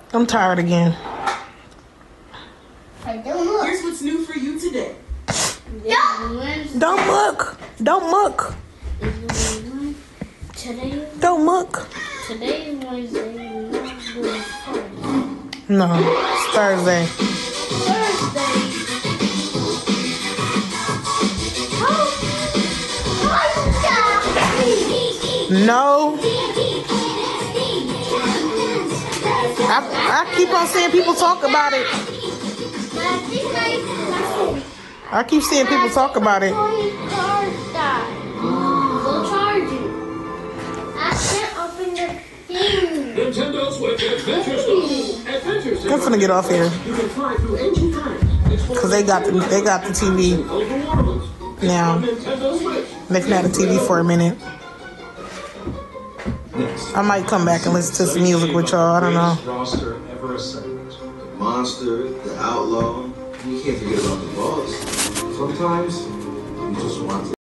I'm tired again. Here's what's new for you today. Don't muck. Don't muck. Today. Don't muck. Today is Wednesday. No, it's Thursday. No. I keep on seeing people talk about it. I keep seeing people talk about it. We'll charge you. I can't open the thing. Nintendo Switch Adventure Zone. I'm finna get off here. Cause they got the TV now. They can have the TV for a minute. I might come back and listen to some music with y'all. I don't know. The monster, the outlaw. You can't forget about the boss. Sometimes you just want to.